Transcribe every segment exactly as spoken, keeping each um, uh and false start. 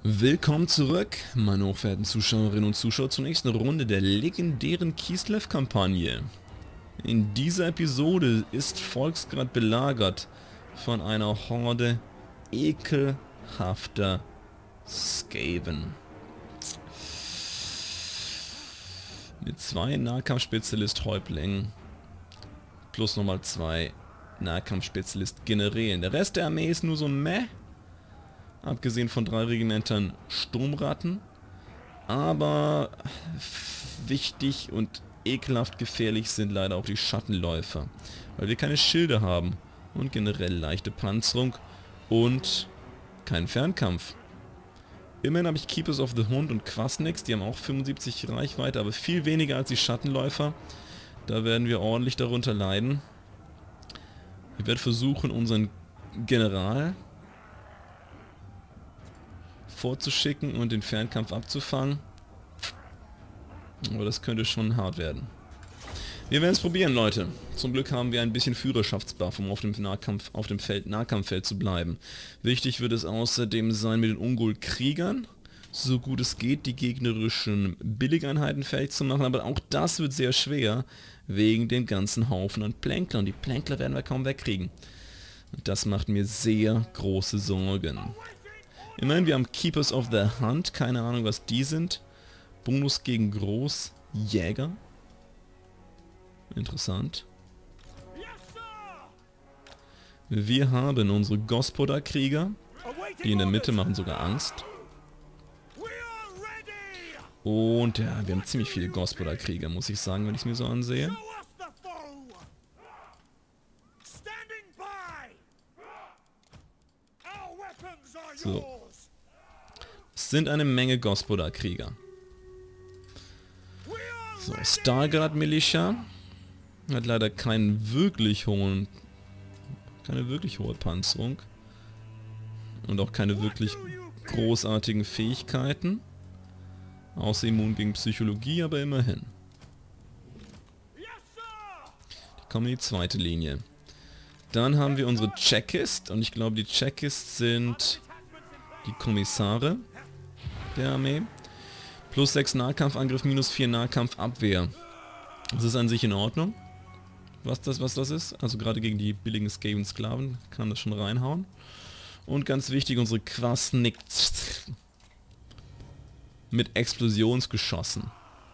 Willkommen zurück, meine hochverehrten Zuschauerinnen und Zuschauer, zur nächsten Runde der legendären Kislev-Kampagne. In dieser Episode ist Volksgrad belagert von einer Horde ekelhafter Skaven. Mit zwei Nahkampfspezialist-Häuptlingen plus nochmal zwei Nahkampfspezialist-Generälen. Der Rest der Armee ist nur so meh. Abgesehen von drei Regimentern Sturmratten. Aber wichtig und ekelhaft gefährlich sind leider auch die Schattenläufer. Weil wir keine Schilde haben und generell leichte Panzerung und keinen Fernkampf. Immerhin habe ich Keepers of the Hund und Quasnix, die haben auch fünfundsiebzig Reichweite, aber viel weniger als die Schattenläufer. Da werden wir ordentlich darunter leiden. Ich werde versuchen, unseren General vorzuschicken und den Fernkampf abzufangen. Aber das könnte schon hart werden. Wir werden es probieren, Leute. Zum Glück haben wir ein bisschen Führerschaftsbuff, um auf dem Nahkampf, auf dem Feld, Nahkampffeld zu bleiben. Wichtig wird es außerdem sein, mit den Ungol-Kriegern, so gut es geht, die gegnerischen Billigeinheiten fähig zu machen. Aber auch das wird sehr schwer, wegen den ganzen Haufen an Plänklern. Die Plänkler werden wir kaum wegkriegen. Und das macht mir sehr große Sorgen. Immerhin, wir haben Keepers of the Hunt, keine Ahnung, was die sind. Bonus gegen Großjäger. Interessant. Wir haben unsere Gospoda-Krieger, die in der Mitte machen sogar Angst. Und ja, wir haben ziemlich viele Gospoda-Krieger, muss ich sagen, wenn ich es mir so ansehe. So. Es sind eine Menge Gospoda-Krieger. So, Stargard Militia hat leider keinen wirklich hohen, keine wirklich hohe Panzerung. Und auch keine wirklich großartigen Fähigkeiten. Außer immun gegen Psychologie, aber immerhin. Die kommen in die zweite Linie. Dann haben wir unsere Checkists. Und ich glaube, die Checkists sind die Kommissare der Armee. Plus sechs Nahkampfangriff, minus vier Nahkampfabwehr. Das ist an sich in Ordnung. Was das, was das ist. Also gerade gegen die billigen Skaven-Sklaven kann das schon reinhauen. Und ganz wichtig, unsere Quasnix mit Explosionsgeschossen.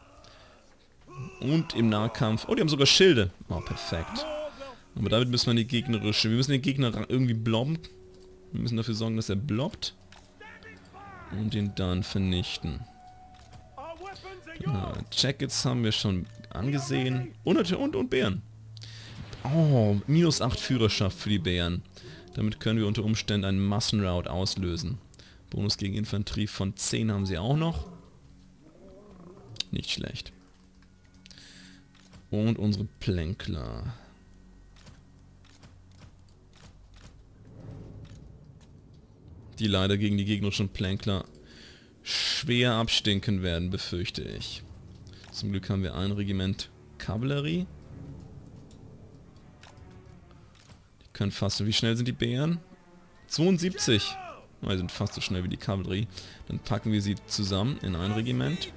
Und im Nahkampf... Oh, die haben sogar Schilde. Oh, perfekt. Aber damit müssen wir die gegnerische... Wir müssen den Gegner irgendwie blobben. Wir müssen dafür sorgen, dass er blobbt. Und ihn dann vernichten. Ja, Jackets haben wir schon angesehen. Und, und, und Bären. Oh, minus acht Führerschaft für die Bären. Damit können wir unter Umständen einen Massenrout auslösen. Bonus gegen Infanterie von zehn haben sie auch noch. Nicht schlecht. Und unsere Plänkler. Die leider gegen die gegnerischen Plänkler schwer abstinken werden, befürchte ich. Zum Glück haben wir ein Regiment Kavallerie. Die können fast... Wie schnell sind die Bären? zweiundsiebzig. Oh, die sind fast so schnell wie die Kavallerie. Dann packen wir sie zusammen in ein Regiment.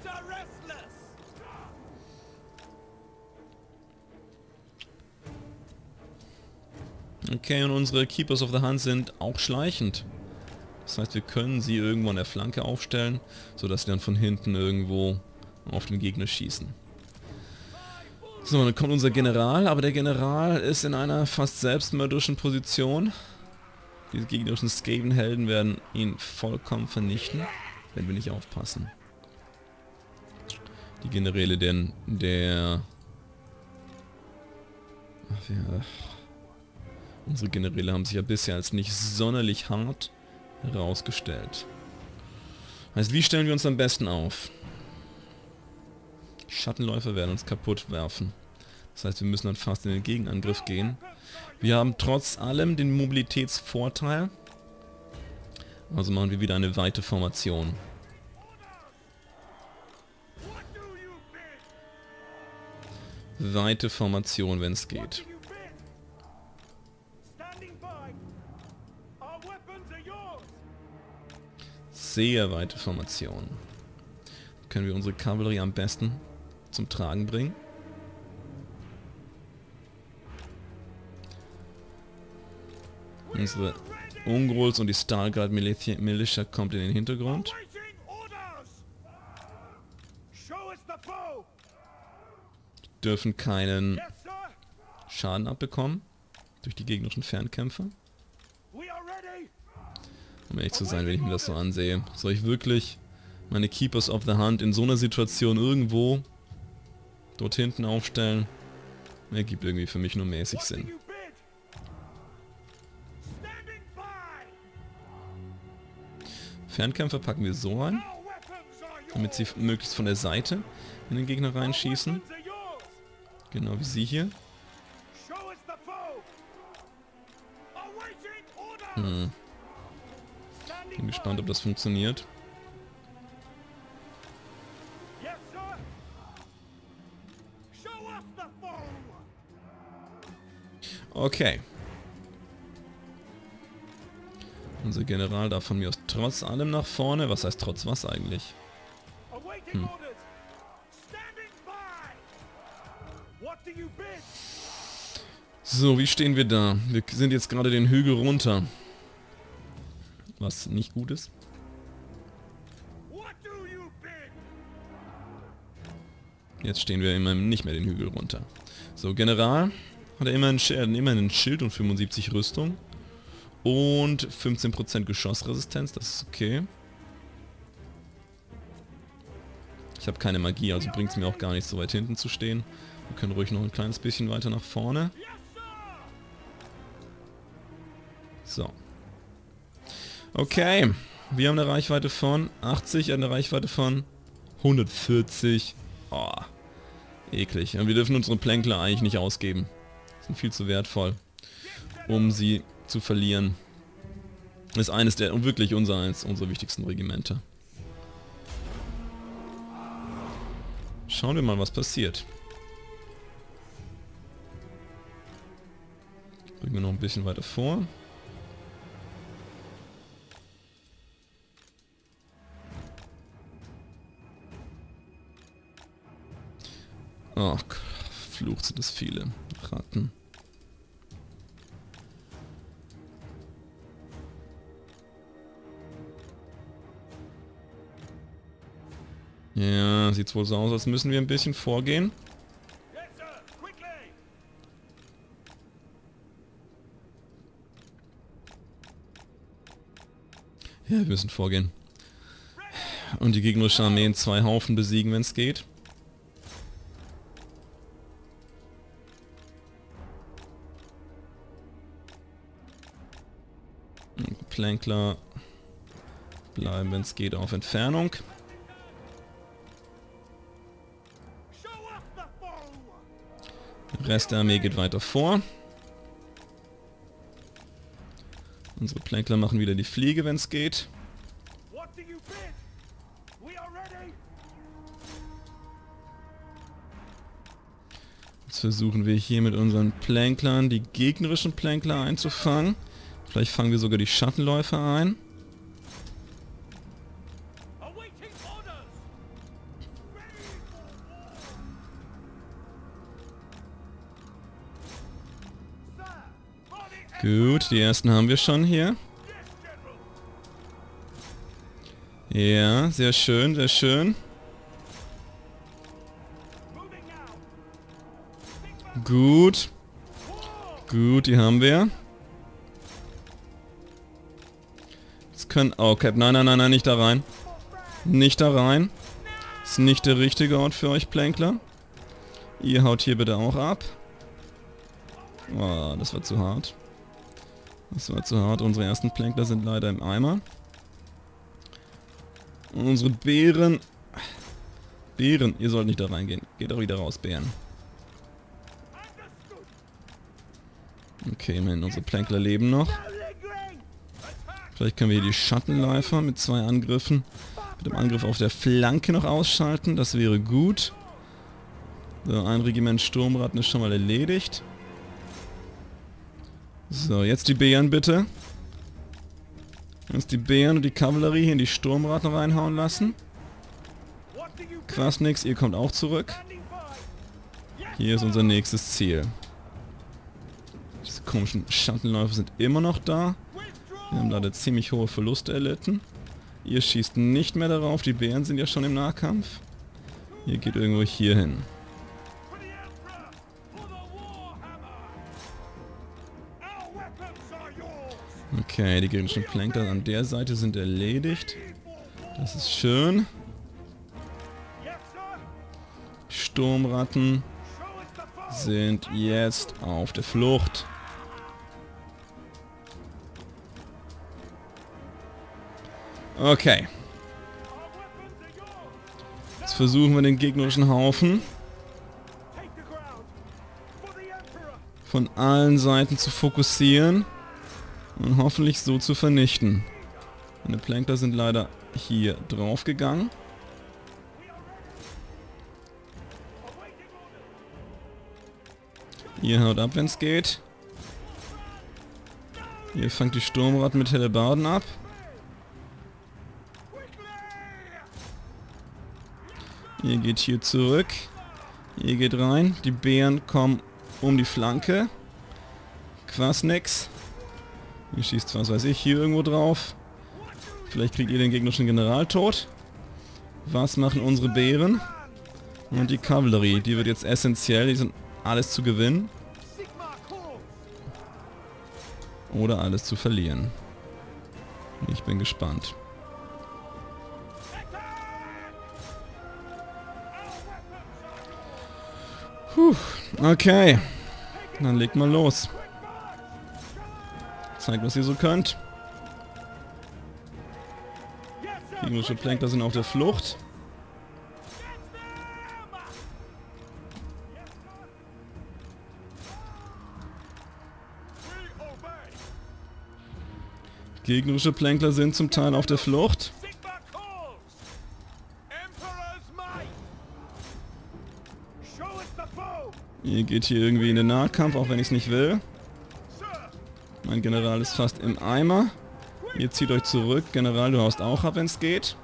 Okay, und unsere Keepers of the Hunt sind auch schleichend. Das heißt, wir können sie irgendwo an der Flanke aufstellen, sodass sie dann von hinten irgendwo auf den Gegner schießen. So, dann kommt unser General, aber der General ist in einer fast selbstmörderischen Position. Diese gegnerischen Skaven-Helden werden ihn vollkommen vernichten, wenn wir nicht aufpassen. Die Generäle denn der... Ach, ja. Unsere Generäle haben sich ja bisher als nicht sonderlich hart herausgestellt. Heißt, wie stellen wir uns am besten auf? Die Schattenläufer werden uns kaputt werfen. Das heißt, wir müssen dann fast in den Gegenangriff gehen. Wir haben trotz allem den Mobilitätsvorteil. Also machen wir wieder eine weite Formation. Weite Formation, wenn es geht. sehr weite Formation. Können wir unsere Kavallerie am besten zum Tragen bringen. Unsere Ungrulls und die Stargard Militia, Militia kommt in den Hintergrund. Die dürfen keinen Schaden abbekommen durch die gegnerischen Fernkämpfer. Um ehrlich zu sein, wenn ich mir das so ansehe. Soll ich wirklich meine Keepers of the Hunt in so einer Situation irgendwo dort hinten aufstellen? Ergibt irgendwie für mich nur mäßig Sinn. Fernkämpfer packen wir so ein, damit sie möglichst von der Seite in den Gegner reinschießen. Genau wie sie hier. Hm. Bin gespannt, ob das funktioniert. Okay. Unser General darf von mir aus trotz allem nach vorne. Was heißt trotz was eigentlich? Hm. So, wie stehen wir da? Wir sind jetzt gerade den Hügel runter. Was nicht gut ist. Jetzt stehen wir immerhin nicht mehr den Hügel runter. So, General hat er immer ein Schild, immer ein Schild und fünfundsiebzig Rüstung. Und fünfzehn Prozent Geschossresistenz, das ist okay. Ich habe keine Magie, also bringt es mir auch gar nicht so weit hinten zu stehen. Wir können ruhig noch ein kleines bisschen weiter nach vorne. So. Okay, wir haben eine Reichweite von achtzig, eine Reichweite von hundertvierzig. Oh, eklig. Und wir dürfen unsere Plänkler eigentlich nicht ausgeben. Sind viel zu wertvoll, um sie zu verlieren. Das ist eines der, und wirklich unser, eines unserer wichtigsten Regimenter. Schauen wir mal, was passiert. Bringen wir noch ein bisschen weiter vor. Oh, Fluch, sind das viele Ratten. Ja, sieht wohl so aus, als müssen wir ein bisschen vorgehen. Ja, wir müssen vorgehen. Und die gegnerische Armee in zwei Haufen besiegen, wenn es geht. Plänkler bleiben, wenn es geht, auf Entfernung. Der Rest der Armee geht weiter vor. Unsere Plänkler machen wieder die Fliege, wenn es geht. Jetzt versuchen wir hier mit unseren Plänklern die gegnerischen Plänkler einzufangen. Vielleicht fangen wir sogar die Schattenläufer ein. Gut, die ersten haben wir schon hier. Ja, sehr schön, sehr schön. Gut. Gut, die haben wir. Jetzt können... Oh, Cap, nein, nein, nein, nein, nicht da rein. Nicht da rein. Ist nicht der richtige Ort für euch, Plänkler. Ihr haut hier bitte auch ab. Oh, das war zu hart. Das war zu hart. Unsere ersten Plänkler sind leider im Eimer. Und unsere Bären... Bären, ihr sollt nicht da reingehen. Geht doch wieder raus, Bären. Okay, immerhin, unsere Plänkler leben noch. Vielleicht können wir hier die Schattenläufer mit zwei Angriffen, mit dem Angriff auf der Flanke noch ausschalten. Das wäre gut. So, ein Regiment Sturmratten ist schon mal erledigt. So, jetzt die Bären bitte. Uns die Bären und die Kavallerie hier in die Sturmratten reinhauen lassen. Quasnix, ihr kommt auch zurück. Hier ist unser nächstes Ziel. Diese komischen Schattenläufer sind immer noch da. Wir haben leider ziemlich hohe Verluste erlitten. Ihr schießt nicht mehr darauf, die Bären sind ja schon im Nahkampf. Ihr geht irgendwo hier hin. Okay, die gegnerischen Flanker an der Seite sind erledigt. Das ist schön. Sturmratten sind jetzt auf der Flucht. Okay. Jetzt versuchen wir den gegnerischen Haufen von allen Seiten zu fokussieren und hoffentlich so zu vernichten. Meine Plankler sind leider hier drauf gegangen. Ihr haut ab, wenn es geht. Ihr fangt die Sturmratten mit Hellebarden ab. Ihr geht hier zurück. Ihr geht rein. Die Bären kommen um die Flanke. Quasnix. Ihr schießt, was weiß ich, hier irgendwo drauf. Vielleicht kriegt ihr den gegnerischen General tot. Was machen unsere Bären? Und die Kavallerie. Die wird jetzt essentiell. Die sind alles zu gewinnen. Oder alles zu verlieren. Ich bin gespannt. Puh, okay. Dann legt mal los. Zeigt, was ihr so könnt. Gegnerische Plankler sind auf der Flucht. Gegnerische Plankler sind zum Teil auf der Flucht. Ihr geht hier irgendwie in den Nahkampf, auch wenn ich es nicht will. Mein General ist fast im Eimer. Ihr zieht euch zurück. General, du haust auch ab, wenn es geht.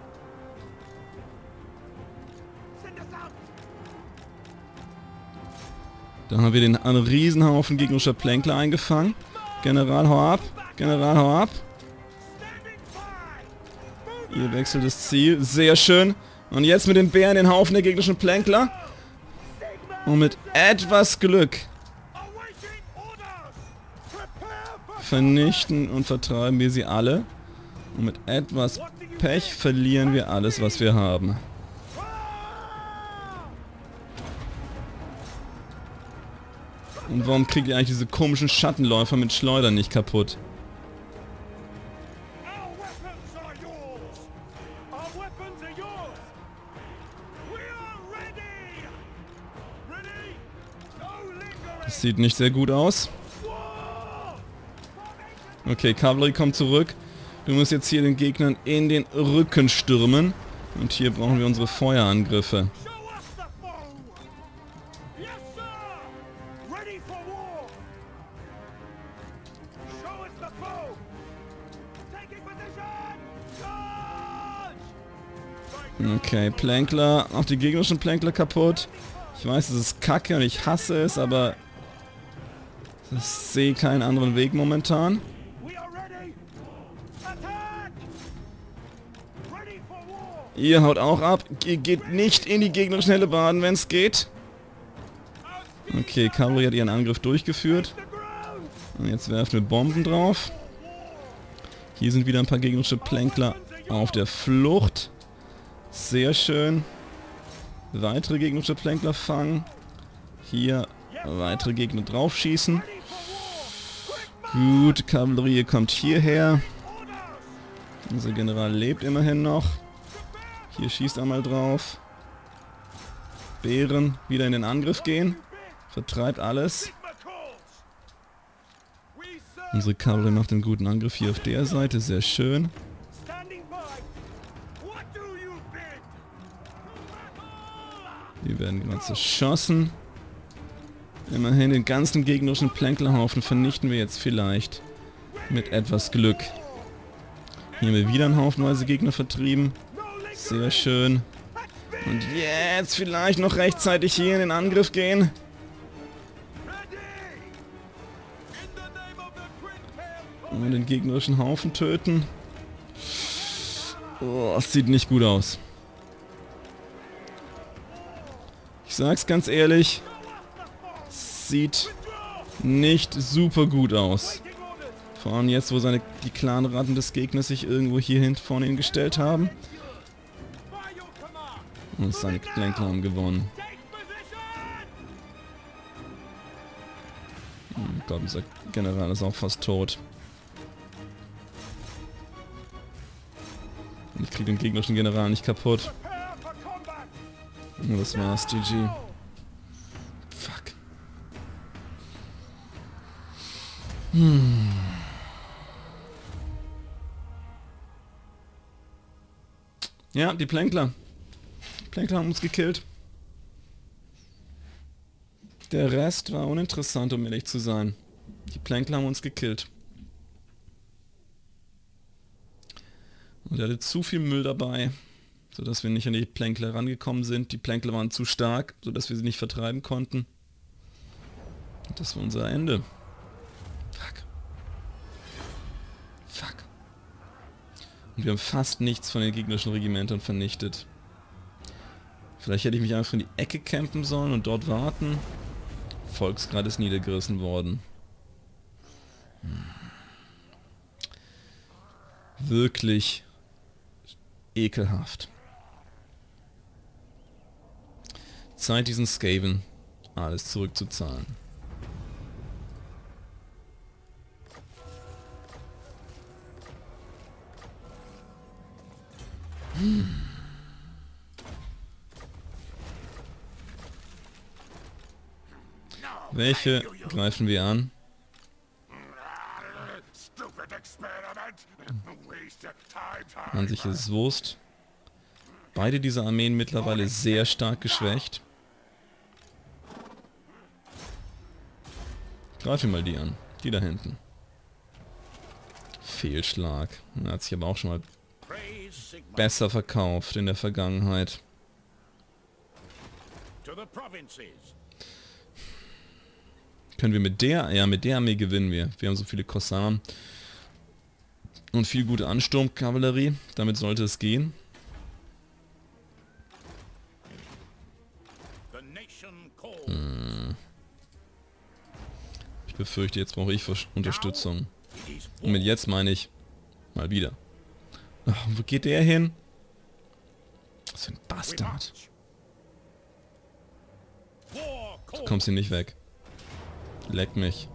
Da haben wir den einen Riesenhaufen gegnerischer Plankler eingefangen. General, hau ab. General, hau ab. Ihr wechselt das Ziel. Sehr schön. Und jetzt mit den Bären den Haufen der gegnerischen Plankler. Und mit etwas Glück vernichten und vertreiben wir sie alle. Und mit etwas Pech verlieren wir alles, was wir haben. Und warum kriegt ihr eigentlich diese komischen Schattenläufer mit Schleudern nicht kaputt? Das sieht nicht sehr gut aus. Okay, Kavallerie kommt zurück. Du musst jetzt hier den Gegnern in den Rücken stürmen. Und hier brauchen wir unsere Feuerangriffe. Okay, Plankler, auch die gegnerischen Plankler kaputt. Ich weiß, es ist kacke und ich hasse es, aber ich sehe keinen anderen Weg momentan. Ihr haut auch ab. Ihr geht nicht in die gegnerischen Hellebarden, wenn es geht. Okay, Kavallerie hat ihren Angriff durchgeführt. Und jetzt werfen wir Bomben drauf. Hier sind wieder ein paar gegnerische Plankler auf der Flucht. Sehr schön. Weitere gegnerische Plankler fangen. Hier weitere Gegner draufschießen. Gut, Kavallerie kommt hierher. Unser General lebt immerhin noch. Hier schießt einmal drauf. Bären wieder in den Angriff gehen. Vertreibt alles. Unsere Kavallerie macht einen guten Angriff hier auf der Seite. Sehr schön. Die werden gerade zerschossen. Immerhin den ganzen gegnerischen Planklerhaufen vernichten wir jetzt vielleicht mit etwas Glück. Hier haben wir wieder einen Haufenweise Gegner vertrieben. Sehr schön. Und jetzt vielleicht noch rechtzeitig hier in den Angriff gehen. Und den gegnerischen Haufen töten. Oh, das sieht nicht gut aus. Ich sag's ganz ehrlich. Sieht nicht super gut aus. Vor allem jetzt, wo seine, die Clanratten des Gegners sich irgendwo hier hinten vorne hingestellt haben. Und seine Plänkler haben gewonnen. Oh Gott, unser General ist auch fast tot. Und ich kriege den gegnerischen General nicht kaputt. Oh, das war's, G G. Fuck. Hm. Ja, die Plänkler. Die Plänkler haben uns gekillt. Der Rest war uninteressant, um ehrlich zu sein. Die Plänkler haben uns gekillt. Und er hatte zu viel Müll dabei, sodass wir nicht an die Plänkler rangekommen sind. Die Plänkler waren zu stark, sodass wir sie nicht vertreiben konnten. Und das war unser Ende. Fuck. Fuck. Und wir haben fast nichts von den gegnerischen Regimentern vernichtet. Vielleicht hätte ich mich einfach in die Ecke campen sollen und dort warten. Volksgrad ist niedergerissen worden. Hm. Wirklich ekelhaft. Zeit, diesen Skaven alles zurückzuzahlen. Hm. Welche greifen wir an? An sich ist es Wurst. Beide dieser Armeen mittlerweile sehr stark geschwächt. Greife mal die an. Die da hinten. Fehlschlag. Er hat sich aber auch schon mal besser verkauft in der Vergangenheit. Können wir mit der... Ja, mit der Armee gewinnen wir. Wir haben so viele Korsaren. Und viel gute Ansturmkavallerie. Damit sollte es gehen. Hm. Ich befürchte, jetzt brauche ich Unterstützung. Und mit jetzt meine ich mal wieder. Ach, wo geht der hin? Was für ein Bastard. Du kommst hier nicht weg. Leck mich.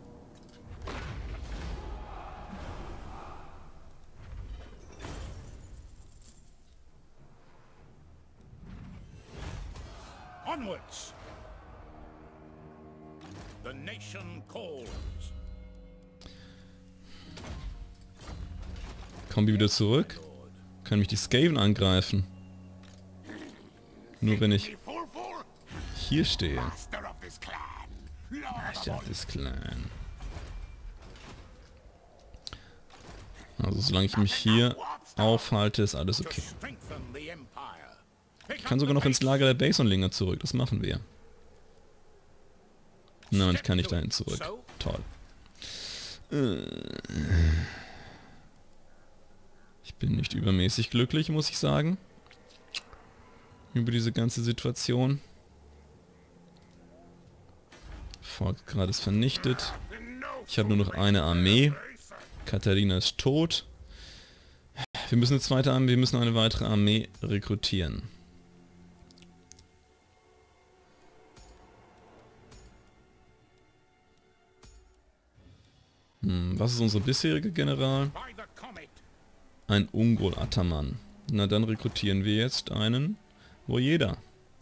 Onwards. The nation calls. Kommen wir wieder zurück? Können mich die Skaven angreifen? Nur wenn ich hier stehe. Master of this Clan. Also solange ich mich hier aufhalte, ist alles okay. Ich kann sogar noch ins Lager der Basonlinger zurück, das machen wir. Nein, ich kann nicht dahin zurück. Toll. Ich bin nicht übermäßig glücklich, muss ich sagen. Über diese ganze Situation. Volksgrad ist vernichtet. Ich habe nur noch eine Armee. Katharina ist tot. Wir müssen eine zweite Armee, wir müssen eine weitere Armee rekrutieren. Hm, was ist unsere bisherige General? Ein Ungol-Ataman. Na dann rekrutieren wir jetzt einen Wojeda.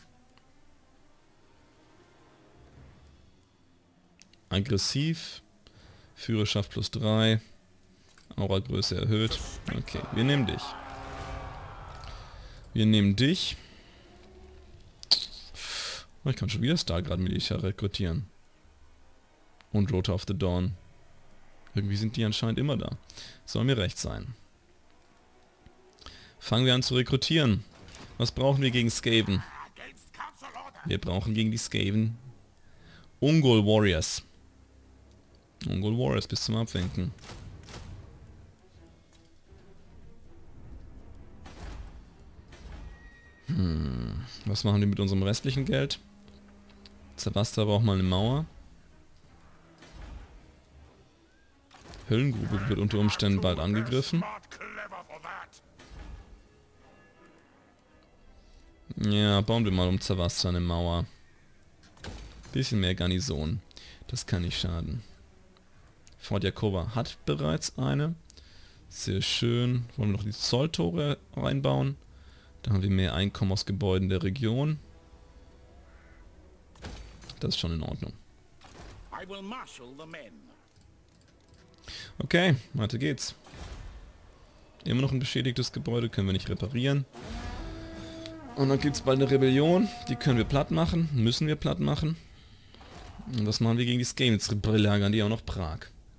Aggressiv. Führerschaft plus drei. Auragröße erhöht. Okay, wir nehmen dich. Wir nehmen dich. Oh, ich kann schon wieder Stargrad Militär rekrutieren. Und Rota of the Dawn. Irgendwie sind die anscheinend immer da. Soll mir recht sein. Fangen wir an zu rekrutieren. Was brauchen wir gegen Skaven? Wir brauchen gegen die Skaven Ungol Warriors. Ungol Warriors bis zum Abwinken. Hm. Was machen wir mit unserem restlichen Geld? Zavasta braucht mal eine Mauer. Höllengrube wird unter Umständen bald angegriffen. Ja, bauen wir mal um Zavasta eine Mauer. Bisschen mehr Garnison. Das kann nicht schaden. Fort Jakova hat bereits eine. Sehr schön. Wollen wir noch die Zolltore reinbauen? Da haben wir mehr Einkommen aus Gebäuden der Region. Das ist schon in Ordnung. Okay, weiter geht's. Immer noch ein beschädigtes Gebäude, können wir nicht reparieren. Und dann gibt es bald eine Rebellion, die können wir platt machen, müssen wir platt machen. Und was machen wir gegen die Skaven? Jetzt belagern die auch noch Prag.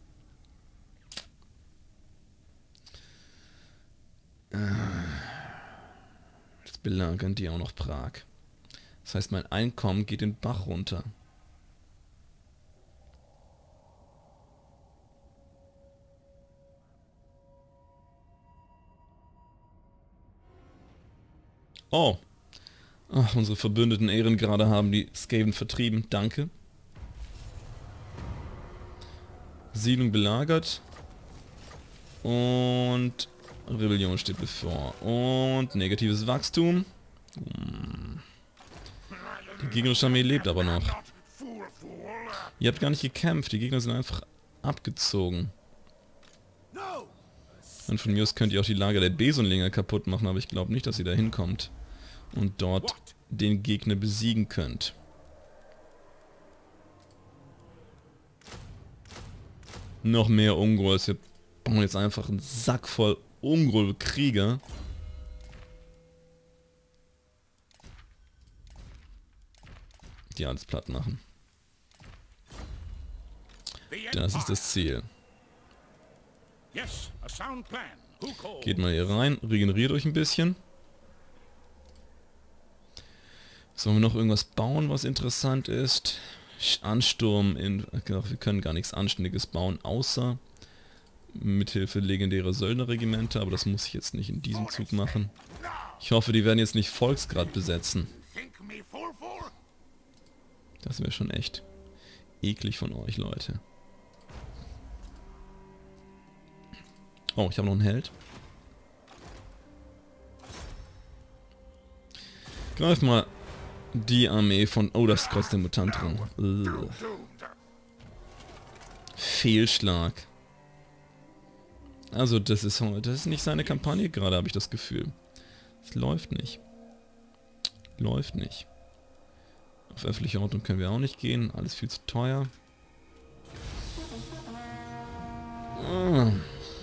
Jetzt belagern die auch noch Prag. Das heißt, mein Einkommen geht den Bach runter. Oh. Ach, unsere verbündeten Ehrengrade haben die Skaven vertrieben. Danke. Siedlung belagert. Und Rebellion steht bevor. Und negatives Wachstum. Die gegnerische Armee lebt aber noch. Ihr habt gar nicht gekämpft. Die Gegner sind einfach abgezogen. Und von mir aus könnt ihr auch die Lager der Besonlinger kaputt machen, aber ich glaube nicht, dass ihr da hinkommt. Und dort den Gegner besiegen könnt. Noch mehr Ungols. Wir bauen jetzt einfach einen Sack voll Ungol-Krieger. Die alles platt machen. Das ist das Ziel. Geht mal hier rein, regeneriert euch ein bisschen. Sollen wir noch irgendwas bauen, was interessant ist? Ansturm in... Ach, wir können gar nichts Anständiges bauen, außer mithilfe legendärer Söldnerregimenter, aber das muss ich jetzt nicht in diesem Zug machen. Ich hoffe, die werden jetzt nicht Volksgrad besetzen. Das wäre schon echt eklig von euch, Leute. Oh, ich habe noch einen Held. Greif mal die Armee von... Oh, das ist Kreuz der Mutant dran. Ugh. Fehlschlag. Also das ist, das ist nicht seine Kampagne gerade, habe ich das Gefühl. Es läuft nicht. Läuft nicht. Auf öffentliche Ordnung können wir auch nicht gehen. Alles viel zu teuer. Ah.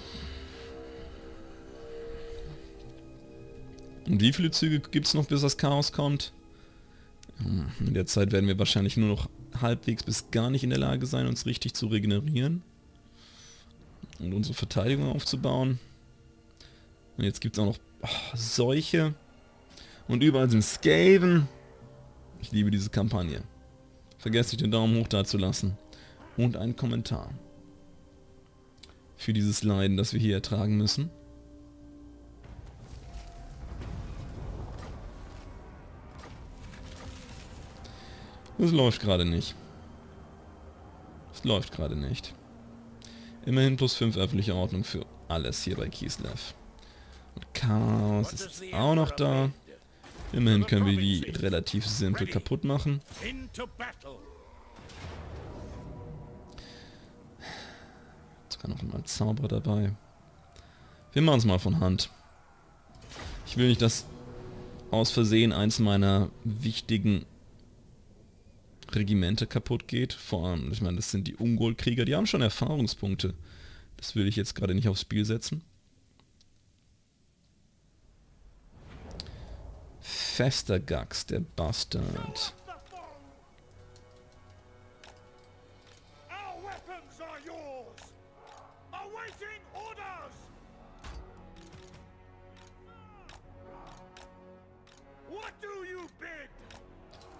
Und wie viele Züge gibt es noch, bis das Chaos kommt? In der Zeit werden wir wahrscheinlich nur noch halbwegs bis gar nicht in der Lage sein, uns richtig zu regenerieren. Und unsere Verteidigung aufzubauen. Und jetzt gibt es auch noch oh, Seuche. Und überall sind Skaven. Ich liebe diese Kampagne. Vergesst nicht den Daumen hoch da zu lassen. Und einen Kommentar. Für dieses Leiden, das wir hier ertragen müssen. Es läuft gerade nicht. Es läuft gerade nicht. Immerhin plus fünf öffentliche Ordnung für alles hier bei Kislev. Und Chaos ist auch noch da. Immerhin können wir die relativ simpel kaputt machen. Sogar noch mal Zauberer dabei. Wir machen es mal von Hand. Ich will nicht, dass aus Versehen eins meiner wichtigen Regimente kaputt geht. Vor allem, ich meine, das sind die Ungol-Krieger, die haben schon Erfahrungspunkte. Das will ich jetzt gerade nicht aufs Spiel setzen. Festergax, der Bastard.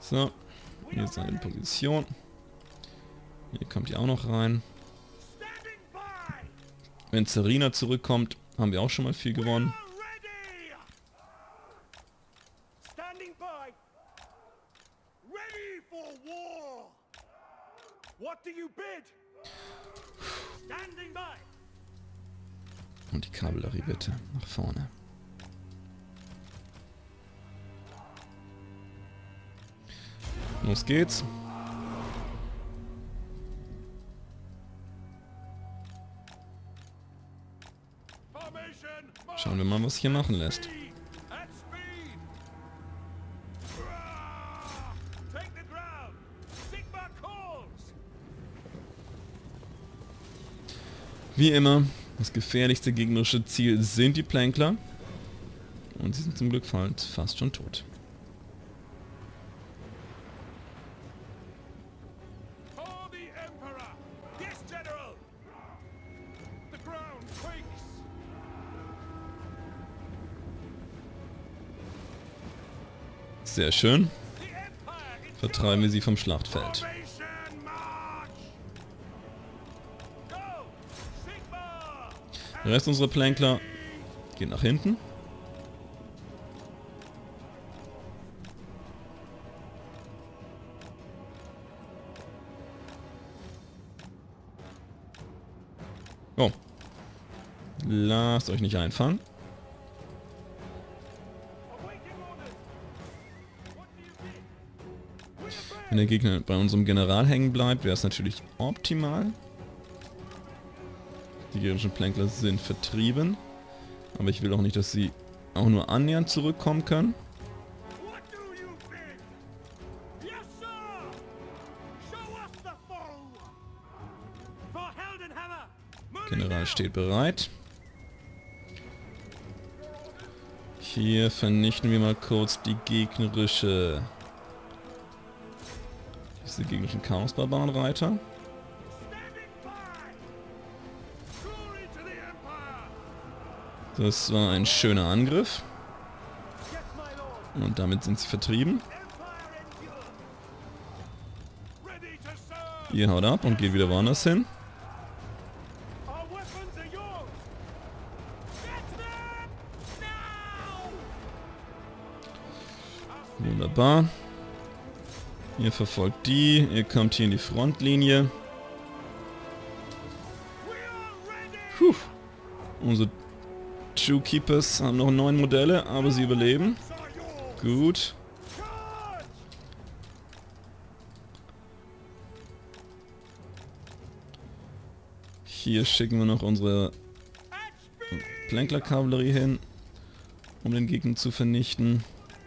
So, hier ist eine Position. Hier kommt ihr auch noch rein. Wenn Serena zurückkommt, haben wir auch schon mal viel gewonnen. Und die Kavallerie bitte nach vorne. Los geht's. Schauen wir mal, was sich hier machen lässt. Wie immer, das gefährlichste gegnerische Ziel sind die Plänkler. Und sie sind zum Glück fast schon tot. Sehr schön. Vertreiben wir sie vom Schlachtfeld. Der Rest unserer Plänkler geht nach hinten. Oh. Lasst euch nicht einfangen. Wenn der Gegner bei unserem General hängen bleibt, wäre es natürlich optimal. Die gegnerischen Plänkler sind vertrieben. Aber ich will auch nicht, dass sie auch nur annähernd zurückkommen können. General steht bereit. Hier vernichten wir mal kurz die gegnerische... diese gegnerischen Chaos-Barbarenreiter. Das war ein schöner Angriff. Und damit sind sie vertrieben. Ihr haut ab und geht wieder woanders hin. Wunderbar. Ihr verfolgt die, ihr kommt hier in die Frontlinie. Puh. Unsere True Keepers haben noch neun Modelle, aber sie überleben. Gut. Hier schicken wir noch unsere Plänkler-Kavallerie hin, um den Gegner zu vernichten.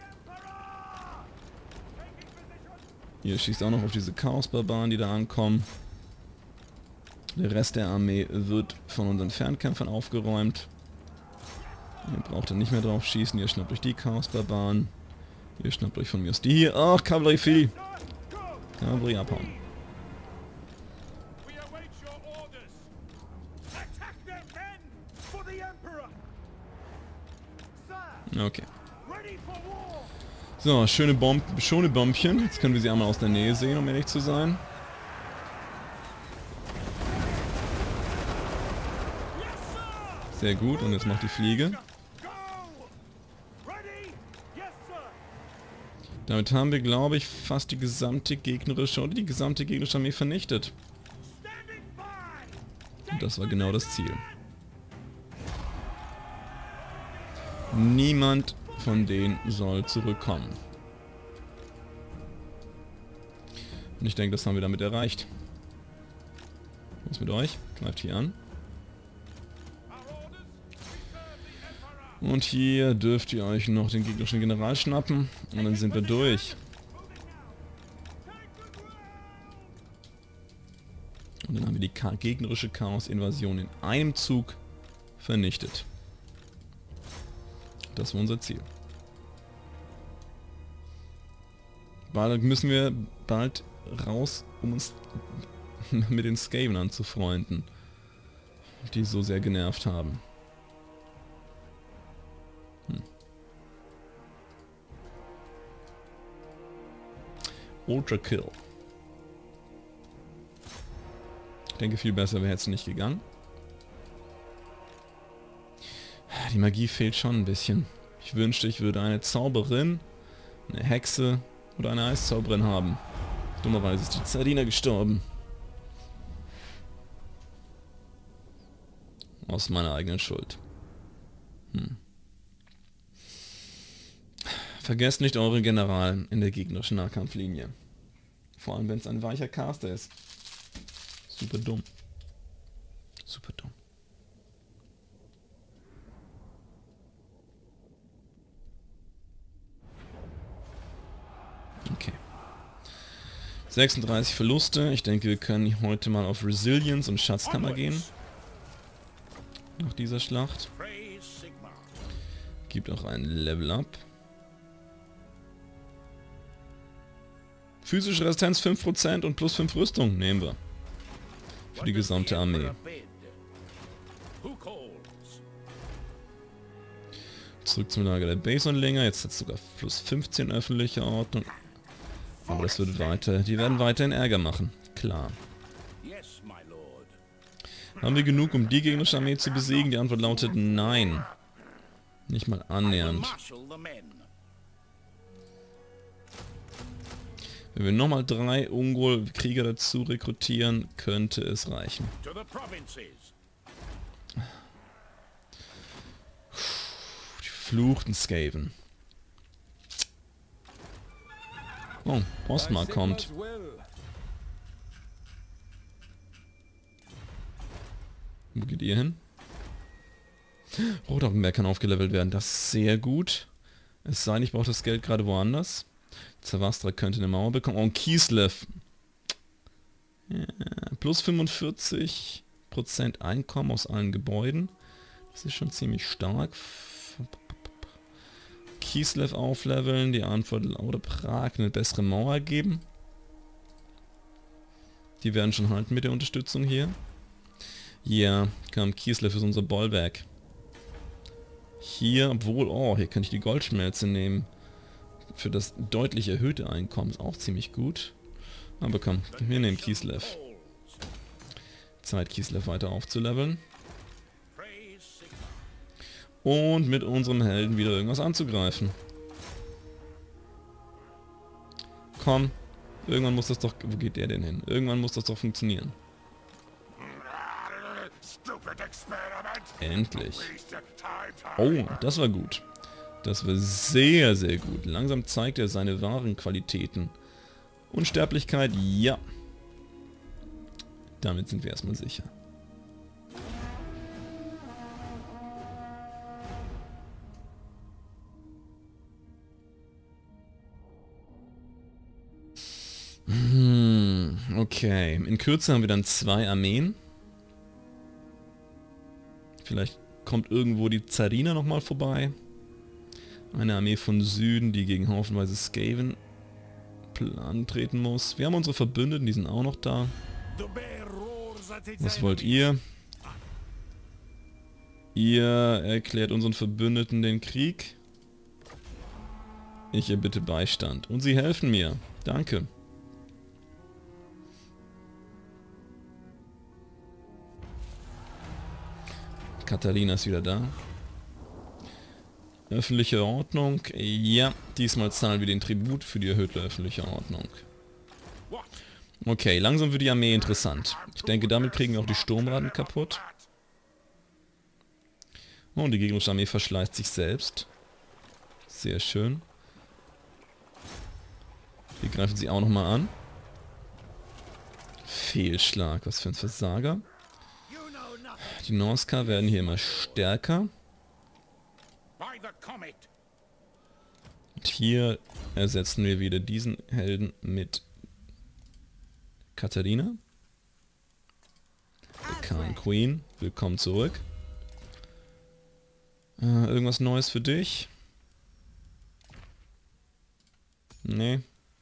Ihr schießt auch noch auf diese Chaos-Barbaren, die da ankommen. Der Rest der Armee wird von unseren Fernkämpfern aufgeräumt. Ihr braucht dann nicht mehr drauf schießen. Ihr schnappt euch die Chaos-Barbaren. Ihr schnappt euch von mir aus die hier. Ach, Kavallerie Vieh. Kavallerie abhauen. Okay. So, schöne, Bomb schöne Bombchen. Jetzt können wir sie einmal aus der Nähe sehen, um ehrlich zu sein. Sehr gut, und jetzt macht die Fliege. Damit haben wir, glaube ich, fast die gesamte gegnerische oder die gesamte gegnerische Armee vernichtet. Und das war genau das Ziel. Niemand von denen soll zurückkommen. Und ich denke, das haben wir damit erreicht. Was mit euch? Greift hier an. Und hier dürft ihr euch noch den gegnerischen General schnappen. Und dann sind wir durch. Und dann haben wir die Ka- gegnerische Chaos-Invasion in einem Zug vernichtet. Das war unser Ziel. Bald müssen wir bald raus, um uns mit den Skaven anzufreunden, die so sehr genervt haben. Hm. Ultra Kill. Ich denke, viel besser wäre es nicht gegangen. Die Magie fehlt schon ein bisschen. Ich wünschte, ich würde eine Zauberin, eine Hexe oder eine Eiszauberin haben. Dummerweise ist die Zardina gestorben. Aus meiner eigenen Schuld. Hm. Vergesst nicht euren General in der gegnerischen Nahkampflinie. Vor allem, wenn es ein weicher Caster ist. Super dumm. Super dumm. Okay. sechsunddreißig Verluste. Ich denke, wir können heute mal auf Resilience und Schatzkammer gehen. Nach dieser Schlacht. Gibt auch ein Level Up. Physische Resistenz fünf Prozent und plus fünf Rüstung nehmen wir. Für die gesamte Armee. Zurück zum Lager der Basenlänger. Jetzt hat es sogar plus fünfzehn öffentliche Ordnung. Aber das wird weiter. Die werden weiterhin Ärger machen. Klar. Haben wir genug, um die gegnerische Armee zu besiegen? Die Antwort lautet nein. Nicht mal annähernd. Wenn wir nochmal drei Ungol-Krieger dazu rekrutieren, könnte es reichen. Die verfluchten Skaven. Oh, Ostmar kommt. Wo geht ihr hin? Rotaufenberg kann aufgelevelt werden. Das ist sehr gut. Es sei denn, ich brauche das Geld gerade woanders. Zavastra könnte eine Mauer bekommen. Oh, und Kislev. Ja, plus fünfundvierzig Prozent Einkommen aus allen Gebäuden. Das ist schon ziemlich stark. Kislev aufleveln. Die Antwort oder Prag eine bessere Mauer geben. Die werden schon halten mit der Unterstützung hier. Ja, kam Kislev ist unser Bollwerk. Hier, obwohl, oh, hier kann ich die Goldschmelze nehmen. Für das deutlich erhöhte Einkommen ist auch ziemlich gut. Aber komm, wir nehmen Kislev. Zeit, Kislev weiter aufzuleveln. Und mit unserem Helden wieder irgendwas anzugreifen. Komm, irgendwann muss das doch... Wo geht der denn hin? Irgendwann muss das doch funktionieren. Endlich. Oh, das war gut. Das war sehr, sehr gut. Langsam zeigt er seine wahren Qualitäten. Unsterblichkeit, ja. Damit sind wir erstmal sicher. Hm, okay. In Kürze haben wir dann zwei Armeen. Vielleicht kommt irgendwo die Zardina nochmal vorbei. Eine Armee von Süden, die gegen haufenweise Skaven antreten muss. Wir haben unsere Verbündeten, die sind auch noch da. Was wollt ihr? Ihr erklärt unseren Verbündeten den Krieg. Ich erbitte Beistand. Und sie helfen mir. Danke. Katharina ist wieder da. Öffentliche Ordnung. Ja, diesmal zahlen wir den Tribut für die erhöhte öffentliche Ordnung. Okay, langsam wird die Armee interessant. Ich denke, damit kriegen wir auch die Sturmraten kaputt. Oh, und die gegnerische Armee verschleißt sich selbst. Sehr schön. Hier greifen sie auch nochmal an. Fehlschlag, was für ein Versager. Die Norska werden hier immer stärker. Und hier ersetzen wir wieder diesen Helden mit Katharina. Khan Queen, willkommen zurück. Äh, irgendwas Neues für dich? Nee.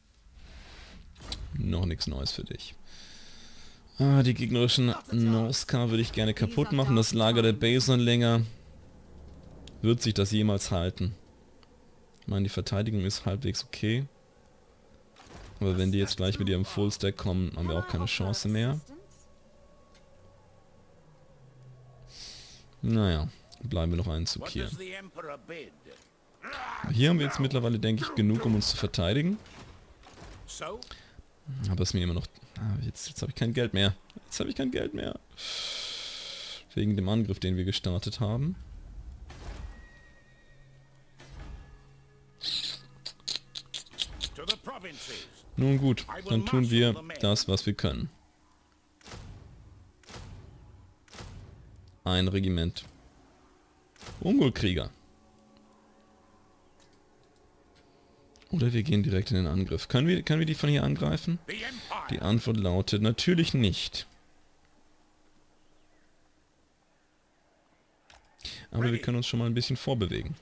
Noch nichts Neues für dich. Ah, die gegnerischen Norska würde ich gerne kaputt machen. Das Lager der Basenlänger. Wird sich das jemals halten? Ich meine, die Verteidigung ist halbwegs okay. Aber wenn die jetzt gleich mit ihrem Fullstack kommen, haben wir auch keine Chance mehr. Naja, bleiben wir noch einen Zug hier. Hier haben wir jetzt mittlerweile, denke ich, genug, um uns zu verteidigen. Aber es ist mir immer noch... Ah, jetzt jetzt habe ich kein Geld mehr. Jetzt habe ich kein Geld mehr. Wegen dem Angriff, den wir gestartet haben. Nun gut, dann tun wir das, was wir können. Ein Regiment Ungolkrieger. Oder wir gehen direkt in den Angriff. Können wir, können wir die von hier angreifen? Die Antwort lautet natürlich nicht. Aber wir können uns schon mal ein bisschen vorbewegen.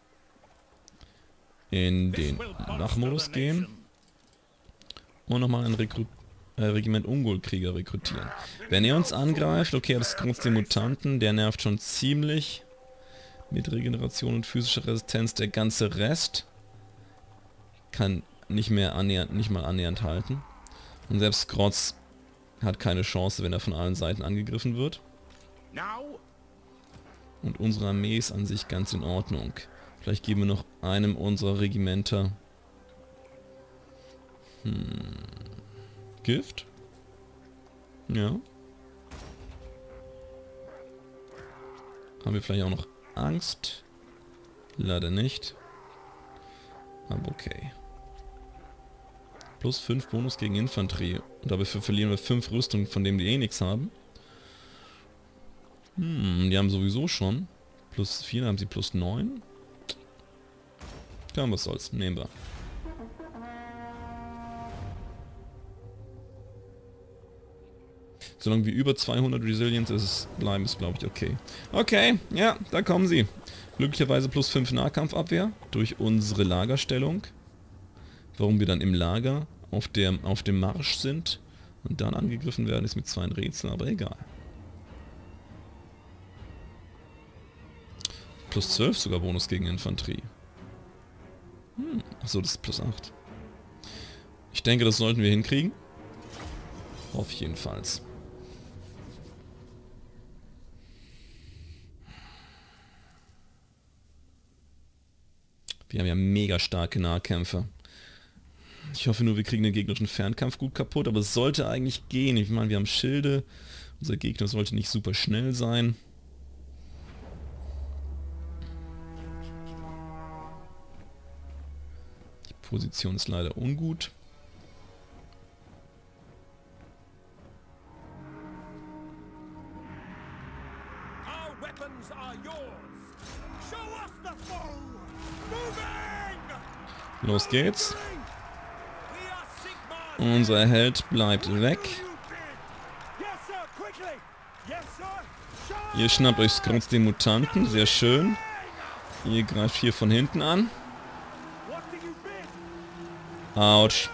In den Wachmodus gehen. Und nochmal ein Rekru äh, Regiment Ungolkrieger rekrutieren. Wenn er uns angreift, okay, das ist kurz den Mutanten, der nervt schon ziemlich. Mit Regeneration und physischer Resistenz. Der ganze Rest kann nicht mehr annähernd, nicht mal annähernd halten. Und selbst Grotz hat keine Chance, wenn er von allen Seiten angegriffen wird. Und unsere Armee ist an sich ganz in Ordnung. Vielleicht geben wir noch einem unserer Regimenter hm, Gift? Ja. Haben wir vielleicht auch noch Angst? Leider nicht. Aber okay. Plus fünf Bonus gegen Infanterie. Und dafür verlieren wir fünf Rüstungen, von denen die eh nichts haben. Hm, die haben sowieso schon. Plus vier, haben sie plus neun. Ja, was soll's. Nehmen wir. Solange wir über zweihundert Resilience ist, bleiben ist, glaube ich, okay. Okay, ja, da kommen sie. Glücklicherweise plus fünf Nahkampfabwehr durch unsere Lagerstellung. Warum wir dann im Lager auf, der, auf dem Marsch sind und dann angegriffen werden, ist mit zwei ein Rätsel, aber egal. Plus zwölf sogar Bonus gegen Infanterie. Hm, achso, das ist plus acht. Ich denke, das sollten wir hinkriegen. Hoffe ich jedenfalls. Wir haben ja mega starke Nahkämpfer. Ich hoffe nur, wir kriegen den gegnerischen Fernkampf gut kaputt, aber es sollte eigentlich gehen. Ich meine, wir haben Schilde. Unser Gegner sollte nicht super schnell sein. Die Position ist leider ungut. Los geht's. Unser Held bleibt weg. Ihr schnappt euch kurz den Mutanten, sehr schön. Ihr greift hier von hinten an. Autsch.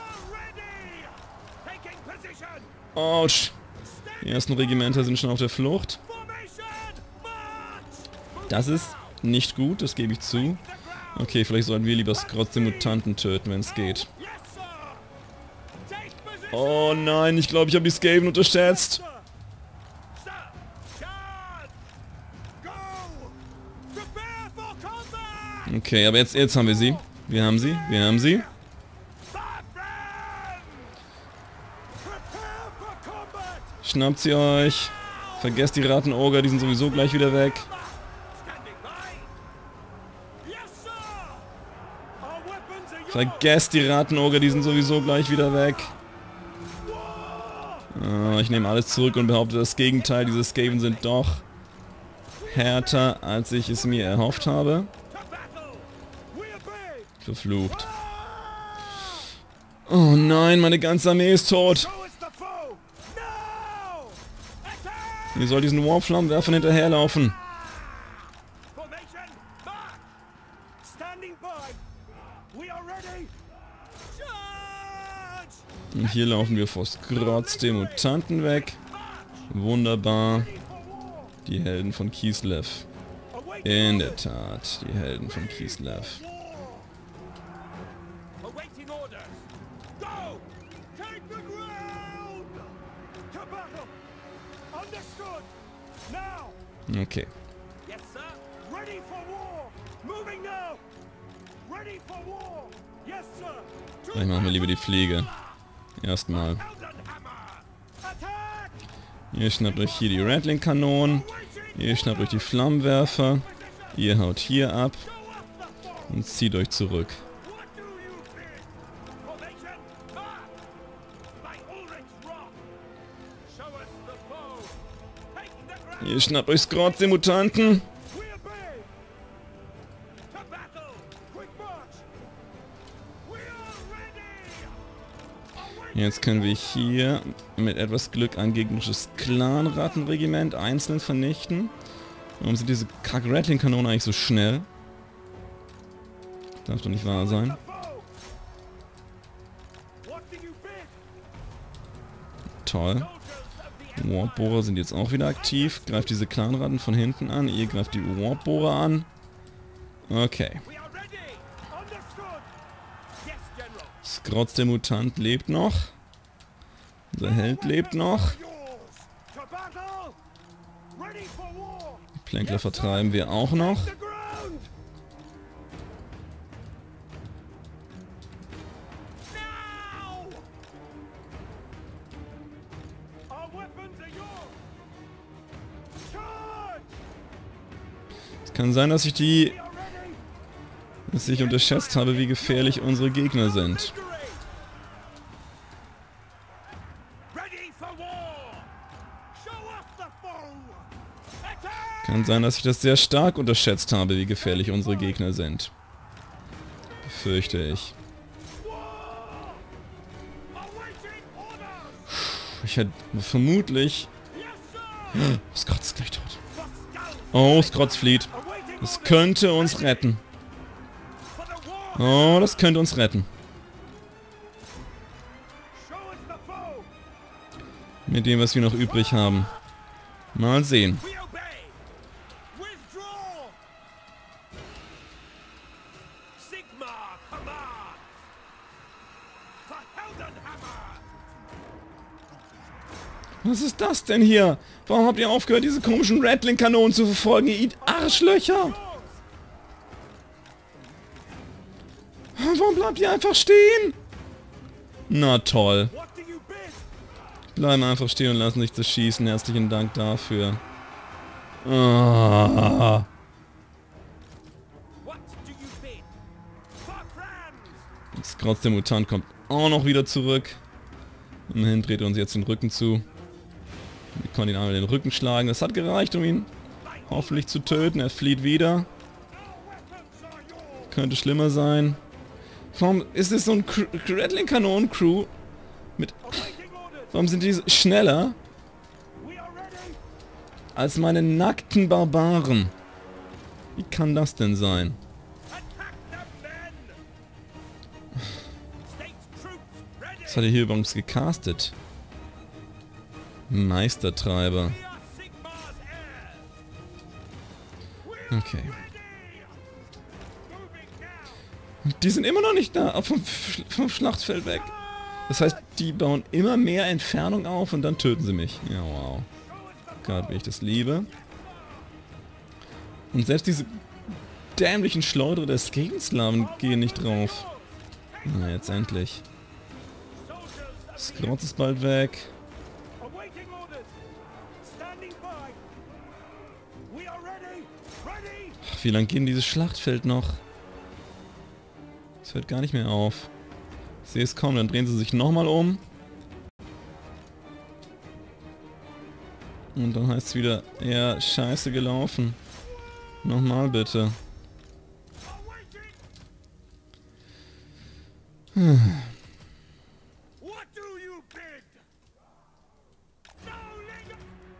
Autsch. Die ersten Regimenter sind schon auf der Flucht. Das ist nicht gut, das gebe ich zu. Okay, vielleicht sollten wir lieber trotzdem Mutanten töten, wenn es geht. Oh nein, ich glaube, ich habe die Skaven unterschätzt. Okay, aber jetzt, jetzt haben wir sie. Wir haben sie, wir haben sie. Schnappt sie euch. Vergesst die Rattenoger, die sind sowieso gleich wieder weg. Vergesst die Rattenoger, die sind sowieso gleich wieder weg. Oh, ich nehme alles zurück und behaupte das Gegenteil. Diese Skaven sind doch härter, als ich es mir erhofft habe. Verflucht. Oh nein, meine ganze Armee ist tot. Ihr sollt diesen Warpflammenwerfern hinterherlaufen. Und hier laufen wir vor Skrotz, den Mutanten, weg. Wunderbar. Die Helden von Kislev. In der Tat, die Helden von Kislev. Go! Take the ground! To battle! Understood! Now! Okay. Yes, sir! Ready for war! Moving now! Ready for war! Yes, sir! Vielleicht machen wir lieber die Fliege. Erstmal. Attack! Ihr schnappt euch hier die Ratling-Kanonen. Ihr schnappt euch die Flammenwerfer. Ihr haut hier ab. Und zieht euch zurück. What do you think? Formation! Ah! By Ulrich's Rock! Show us the foe! Take the ground! Ihr schnappt euch Skrotz, die Mutanten. We obey! To battle! Quick march! We are ready! Await Jetzt können wir hier mit etwas Glück ein gegnerisches Clan-Rattenregiment einzeln vernichten. Warum sind diese Kack-Ratling-Kanonen eigentlich so schnell? Darf doch nicht wahr sein. the foe! What do you bid? Toll. Soldiers of the Warpbohrer sind jetzt auch wieder aktiv. Greift diese Clanratten von hinten an. Ihr greift die Warpbohrer an. Okay. We are ready! Understood! Yes, General! Skrotz der Mutant lebt noch. Unser Held lebt noch. Yours! To battle! Ready for war! Die Plänkler vertreiben wir auch noch. The ground! Now! Our weapons are yours! Charge! Es kann sein, dass ich die, We are ready! dass ich unterschätzt habe, wie gefährlich unsere Gegner sind. Ready for war! Show us the foe! Attack! Kann sein, dass ich das sehr stark unterschätzt habe, wie gefährlich unsere Gegner sind. Befürchte ich. War! Awaiting orders! Ich hätte vermutlich... Yes, sir! Oh, Skrotz ist gleich tot. The scouts Oh, Skrotz flieht. awaiting Das orders könnte uns retten. for the war! Oh, das könnte uns retten. Show us the foe! Mit dem, was wir noch übrig haben. Mal sehen. We obey! Withdraw! Sigmar commands! For Heldenhammer! Was ist das denn hier? Warum habt ihr aufgehört, diese komischen Ratling-Kanonen zu verfolgen, ihr Arschlöcher? Yours! Warum bleibt ihr einfach stehen? Na toll. What do you bid? Bleiben einfach stehen und lassen sich das schießen. Herzlichen Dank dafür. Ah. What do you bid? For France! Skrotz der Mutant kommt auch noch wieder zurück. Immerhin dreht er uns jetzt den Rücken zu. Wir konnten ihn einmal den Rücken schlagen. Das hat gereicht, um ihn hoffentlich zu töten. Er flieht wieder. Our weapons are yours! Könnte schlimmer sein. Warum ist es so ein Ratling-Kanonen-Crew? Mit... Awaiting orders! Warum sind die schneller We are ready! als meine nackten Barbaren? Wie kann das denn sein? Attack the men! States troops ready! Was hat er hier übrigens gecastet? Meistertreiber. We are Sigmar's heirs! We are Okay. ready! Moving now! Die sind immer noch nicht da, vom, vom Schlachtfeld weg. Das heißt, die bauen immer mehr Entfernung auf und dann töten sie mich. Ja, wow. Gott, wie ich das liebe. Und selbst diese dämlichen Schleuderer der Skavensklaven gehen nicht drauf. Na, jetzt endlich. Skrotz ist bald weg. Awaiting orders! Standing by! We are ready! Ready! Ach, wie lang geht denn dieses Schlachtfeld noch? Es hört gar nicht mehr auf. Ich sehe es kommen, dann drehen sie sich nochmal um. Und dann heißt es wieder, ja, scheiße gelaufen. Nochmal bitte. Awaiting! What do you bid? No legal.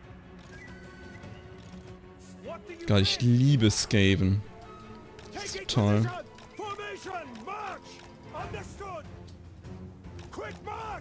What do you Gott, ich bid? liebe Skaven. Taking toll. position. Formation, march. Understood. Quick march.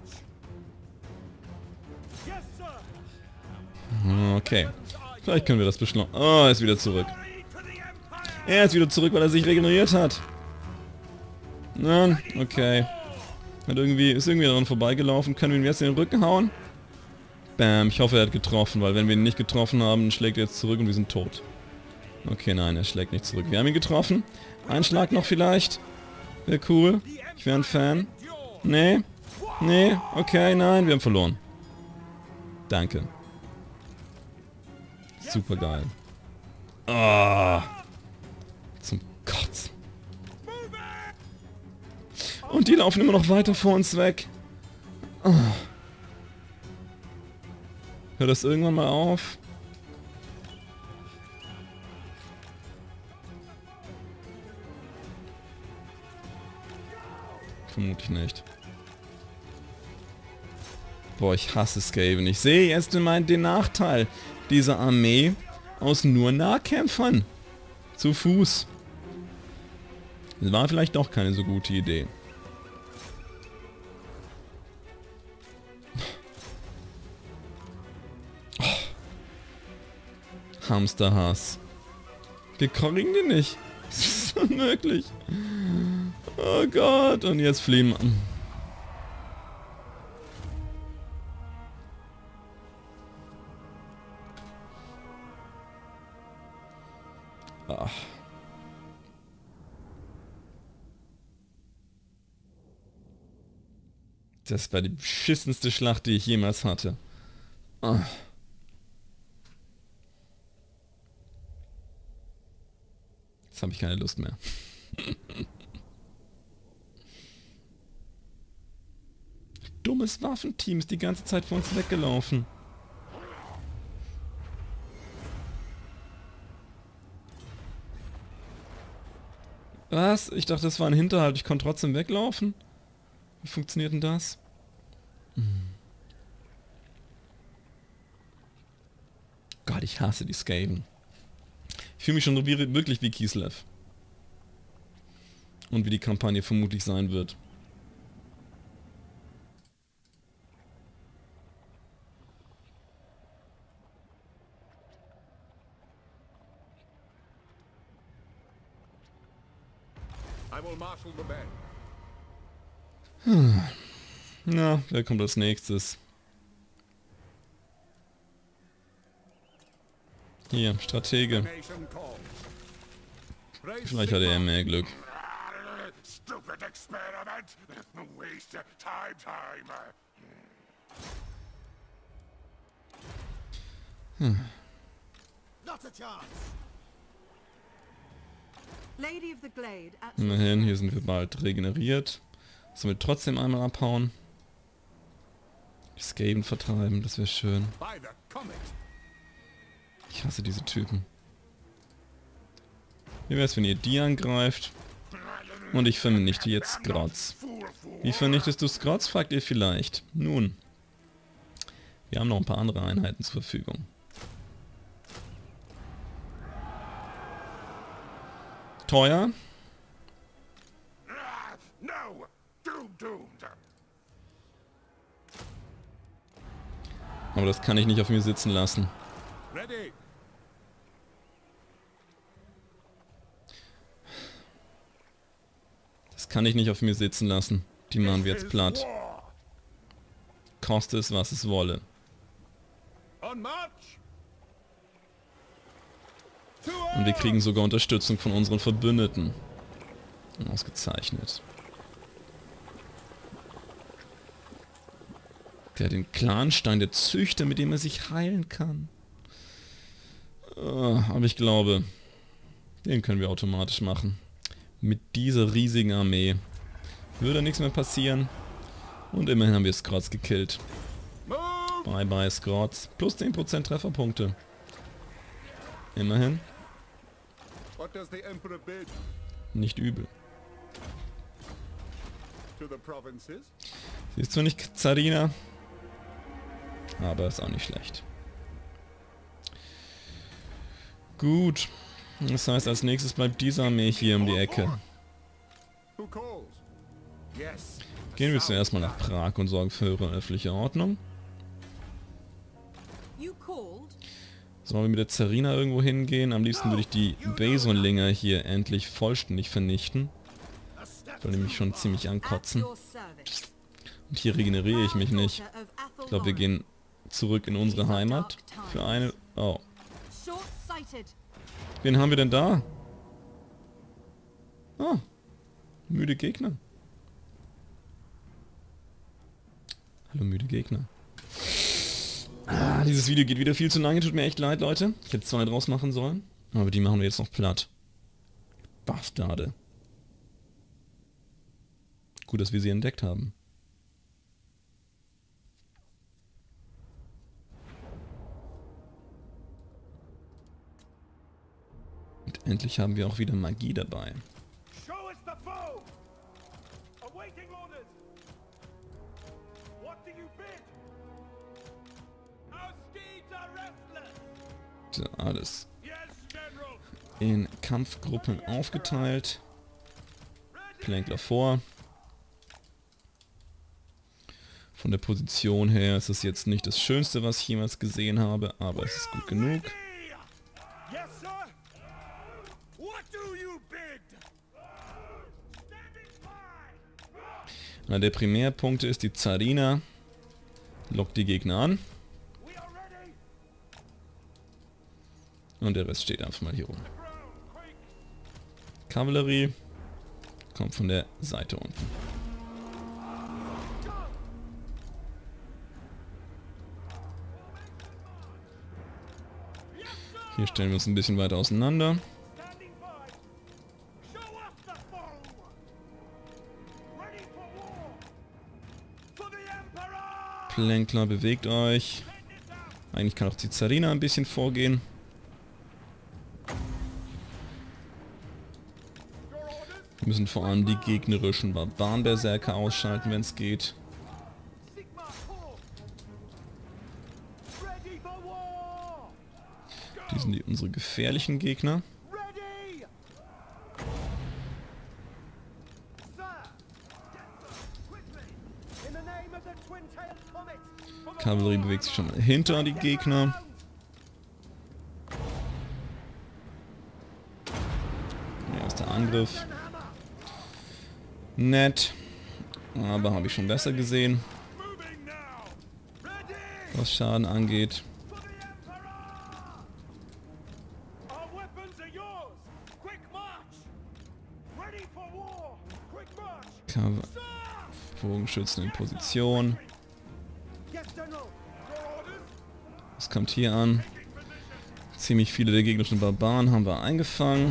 Yes, sir. Okay. Vielleicht können wir das beschleunigen. Oh, er ist wieder zurück. Glory to the Empire. Er ist wieder zurück, weil er sich regeneriert hat. Nein, okay. Hat irgendwie, ist irgendwie daran vorbeigelaufen. Können wir ihm jetzt in den Rücken hauen? Bam, ich hoffe, er hat getroffen, weil wenn wir ihn nicht getroffen haben, schlägt er jetzt zurück und wir sind tot. Okay, nein, er schlägt nicht zurück. Wir haben ihn getroffen. Ein Schlag noch vielleicht. Wäre cool. Ich wäre ein Fan. Nee. Nee. Okay, nein, wir haben verloren. Danke. Super geil. Ah. Zum Kotzen. Und die laufen immer noch weiter vor uns weg. Ah. Hört das irgendwann mal auf? Vermutlich nicht. Boah, ich hasse Skaven. Ich sehe jetzt immer den Nachteil dieser Armee aus nur Nahkämpfern. Zu Fuß. Das war vielleicht doch keine so gute Idee. Oh. Hamsterhass. Wir kriegen die nicht. Das ist unmöglich. Oh Gott, und jetzt fliehen wir. Ach. Das war die beschissenste Schlacht, die ich jemals hatte. Ach. Jetzt habe ich keine Lust mehr. Dummes Waffenteam ist die ganze Zeit vor uns weggelaufen. Was? Ich dachte, das war ein Hinterhalt. Ich konnte trotzdem weglaufen? Wie funktioniert denn das? Hm. Gott, ich hasse die Skaven. Ich fühle mich schon wie, wirklich wie Kislev. Und wie die Kampagne vermutlich sein wird. Hm. Na, wer kommt als nächstes? Hier, Stratege. Vielleicht hat er mehr Glück. Hm. Immerhin, hier sind wir bald regeneriert. Sollen wir trotzdem einmal abhauen? Die Skaven vertreiben, das wäre schön. Ich hasse diese Typen. Wie wär's, wenn ihr die angreift? Und ich vernichte jetzt Skrotz. Wie vernichtest du Skrotz, fragt ihr vielleicht. Nun, wir haben noch ein paar andere Einheiten zur Verfügung. Teuer. Aber das kann ich nicht auf mir sitzen lassen. Das kann ich nicht auf mir sitzen lassen. Die machen wir jetzt platt. Koste es, was es wolle. Und wir kriegen sogar Unterstützung von unseren Verbündeten. Ausgezeichnet. Der hat den Clanstein, der Züchter, mit dem er sich heilen kann. Uh, aber ich glaube, den können wir automatisch machen. Mit dieser riesigen Armee würde nichts mehr passieren. Und immerhin haben wir Skrotz gekillt. Bye bye Skrotz. Plus zehn Prozent Trefferpunkte. Immerhin. Nicht übel. Sie ist zwar nicht Zarina, aber ist auch nicht schlecht. Gut. Das heißt, als nächstes bleibt diese Armee hier um die Ecke. Gehen wir zuerst mal nach Prag und sorgen für höhere öffentliche Ordnung. Sollen wir mit der Zarina irgendwo hingehen? Am liebsten würde ich die Basonlinger hier endlich vollständig vernichten. Weil die mich schon ziemlich ankotzen. Und hier regeneriere ich mich nicht. Ich glaube, wir gehen zurück in unsere Heimat. Für eine... Oh. Wen haben wir denn da? Oh. Müde Gegner. Hallo müde Gegner. Ah, dieses Video geht wieder viel zu lange. Tut mir echt leid, Leute. Ich hätte zwei draus machen sollen. Aber die machen wir jetzt noch platt. Bastarde. Gut, dass wir sie entdeckt haben. Und endlich haben wir auch wieder Magie dabei. Show us the foe. Awaiting orders. What do you bid? Our steeds are restless. So, alles Yes, General. in Kampfgruppen aufgeteilt. Plänkler vor. Von der Position her ist es jetzt nicht das Schönste, was ich jemals gesehen habe, aber es ist gut genug. Yes, sir. What do you bid? Standing by. Einer der Primärpunkte ist die Zarina. Lockt die Gegner an. We are ready. Und der Rest steht einfach mal hier rum. Ground, quick. Kavallerie kommt von der Seite unten. Hier stellen wir uns ein bisschen weiter auseinander. Standing by. Show us the foe. Ready for war. For the Emperor. Plänkler, bewegt euch. Send it out. Eigentlich kann auch die Zarina ein bisschen vorgehen. Your orders. Wir müssen vor allem die gegnerischen Barbarenberserker ausschalten, wenn es geht. Sigma four. Ready for war. Die sind die, unsere gefährlichen Gegner. Ready. Sir. Yes, sir. Quickly. In the name of the twin-tailed comet. For the Kavallerie bewegt sich schon mal hinter die Gegner. Erster Angriff. Hammer. Nett. Aber habe ich schon besser gesehen, Moving now. Ready. was Schaden angeht. For the Emperor. Our weapons are yours. Quick march. Ready for war. Quick march. Kav Sir. Bogenschützen in Position. Yes, General. Your orders. Was kommt hier an? Taking position. Ziemlich viele der gegnerischen Barbaren haben wir eingefangen.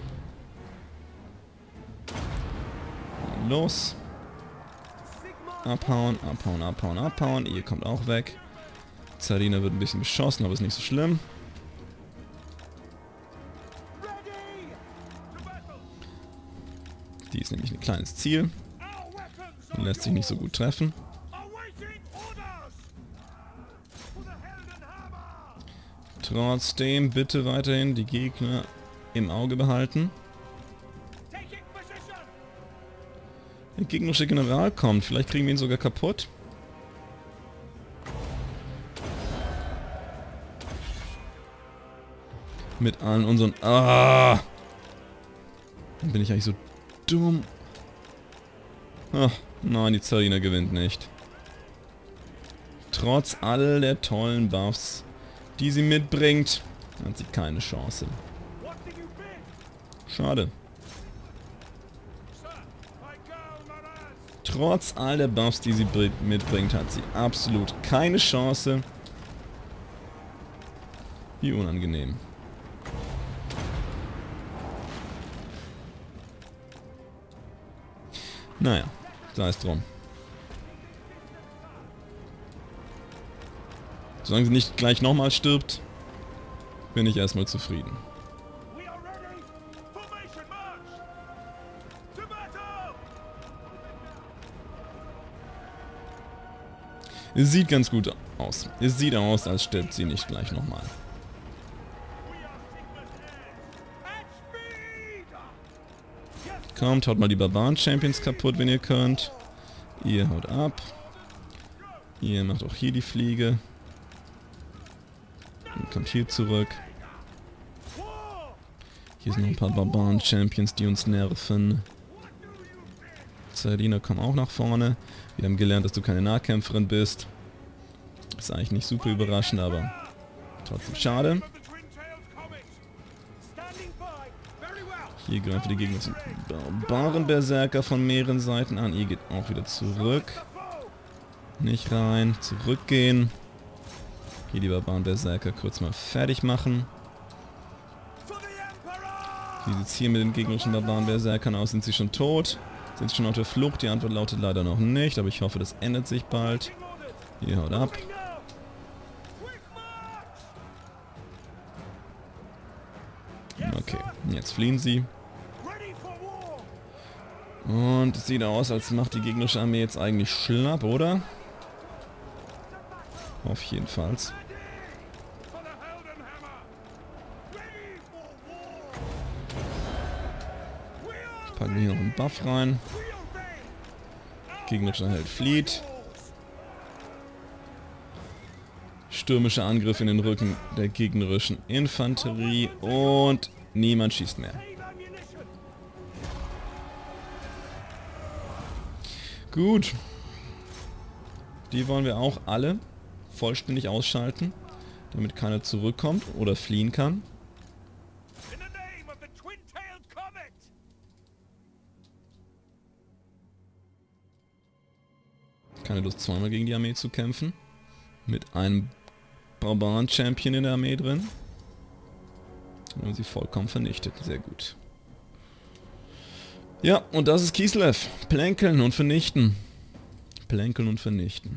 Los. Sigma. Abhauen, abhauen, abhauen, abhauen. Ihr kommt auch weg. Zarina wird ein bisschen beschossen, aber ist nicht so schlimm. Ready. To battle. Die ist nämlich ein kleines Ziel Our weapons und are lässt sich nicht so gut treffen. awaiting orders. For the Heldenhammer. Trotzdem bitte weiterhin die Gegner im Auge behalten. Taking position. Der gegnerische General kommt, vielleicht kriegen wir ihn sogar kaputt. Mit allen unseren... Ah! Dann bin ich eigentlich so dumm. Ach, nein, die Zarina gewinnt nicht. Trotz all der tollen Buffs, die sie mitbringt, hat sie keine Chance. What do you bid? Schade. Sir, I go, Maraz. Trotz all der Buffs, die sie br- mitbringt, hat sie absolut keine Chance. Wie unangenehm. Naja, sei es drum. Solange sie nicht gleich nochmal stirbt, bin ich erstmal zufrieden. We are ready. Formation march. To battle. Es sieht ganz gut aus. Es sieht aus, als stirbt sie nicht gleich nochmal. We are Sigma's heirs. At speed. Yes, Kommt, haut mal die Barbaren-Champions kaputt, wenn ihr könnt. Ihr haut ab. Ihr macht auch hier die Fliege. Und kommt hier zurück. war. Hier sind noch ein paar Barbaren-Champions, die uns nerven. What do you bid? Zerdina, komm auch nach vorne. Wir haben gelernt, dass du keine Nahkämpferin bist. Ist eigentlich nicht super überraschend, aber trotzdem schade. Hier greifen die Gegner zum Barbarenberserker von mehreren Seiten an. Ihr geht auch wieder zurück. Nicht rein, zurückgehen. Hier die Barbarenberserker kurz mal fertig machen. Wie sieht es hier mit den gegnerischen Barbarenberserkern aus? Sind sie schon tot? Sind sie schon auf der Flucht? Die Antwort lautet leider noch nicht, aber ich hoffe, das ändert sich bald. Ihr haut ab. Okay, jetzt fliehen sie. Und es sieht aus, als macht die gegnerische Armee jetzt eigentlich schlapp, oder? Auf jeden Fall. Packen wir hier noch einen Buff rein. Gegnerischer Held flieht. Stürmischer Angriff in den Rücken der gegnerischen Infanterie und niemand schießt mehr. Gut. Die wollen wir auch alle vollständig ausschalten, damit keiner zurückkommt oder fliehen kann. Keine Lust, zweimal gegen die Armee zu kämpfen. Mit einem Barbaren-Champion in der Armee drin. Und sie vollkommen vernichtet. Sehr gut. Ja, und das ist Kislev. Plänkeln und vernichten. Plänkeln und vernichten.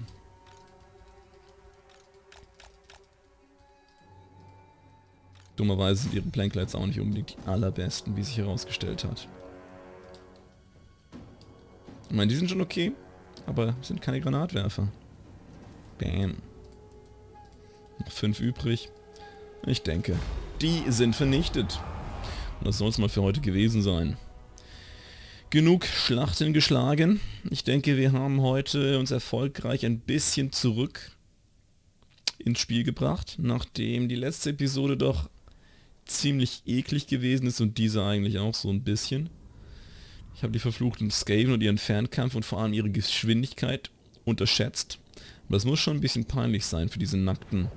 Dummerweise sind ihre Plänkler jetzt auch nicht unbedingt die allerbesten, wie sich herausgestellt hat. Ich meine, die sind schon okay, aber sind keine Granatwerfer. Bam. Noch fünf übrig. Ich denke, die sind vernichtet. Und das soll es mal für heute gewesen sein. Genug Schlachten geschlagen. Ich denke, wir haben heute uns erfolgreich ein bisschen zurück ins Spiel gebracht, nachdem die letzte Episode doch ziemlich eklig gewesen ist und diese eigentlich auch so ein bisschen. Ich habe die verfluchten Skaven und ihren Fernkampf und vor allem ihre Geschwindigkeit unterschätzt. Aber das muss schon ein bisschen peinlich sein für diese nackten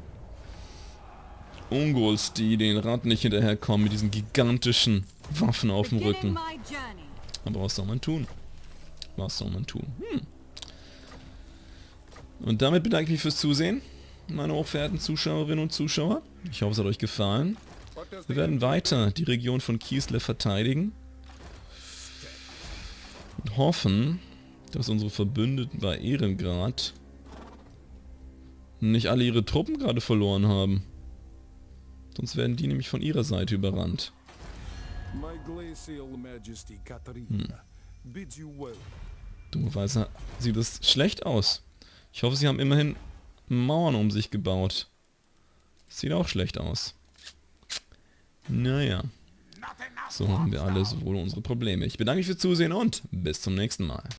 Ungols, die den Rat nicht hinterherkommen mit diesen gigantischen Waffen auf dem Rücken. Aber was soll man tun? Was soll man tun? Hm. Und damit bedanke ich mich fürs Zusehen, meine hochverehrten Zuschauerinnen und Zuschauer. Ich hoffe, es hat euch gefallen. Wir werden weiter die Region von Kislev verteidigen. Und hoffen, dass unsere Verbündeten bei Ehrengrad nicht alle ihre Truppen gerade verloren haben. Sonst werden die nämlich von ihrer Seite überrannt. Hm. Dummerweise sieht das schlecht aus. Ich hoffe, sie haben immerhin Mauern um sich gebaut. Sieht auch schlecht aus. Naja. So haben wir alle sowohl unsere Probleme. Ich bedanke mich fürs Zusehen und bis zum nächsten Mal.